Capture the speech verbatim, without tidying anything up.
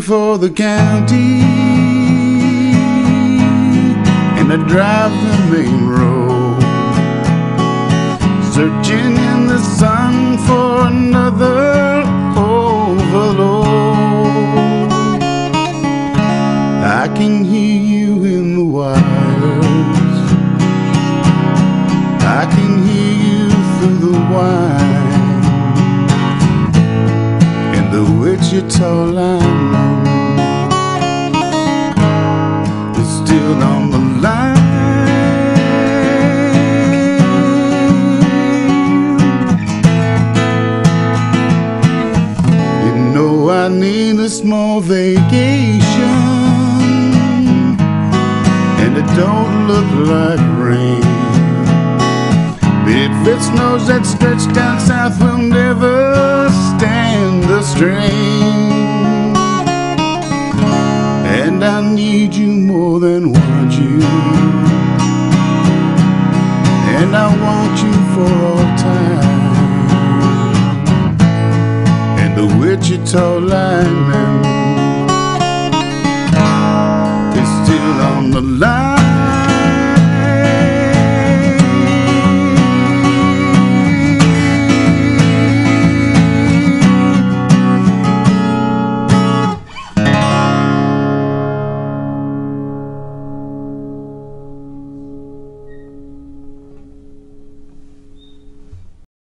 for the county, and I drive the main road, searching in the sun for another overload. I can hear you in the wires, I can hear you through the wine, and the Wichita line is still on the line. You know I need a small vacation, and it don't look like rain. If it snows, that stretch down south will never stand the strain. And I need you more than want you, and I want you for all time. And the Wichita lineman is still on the line.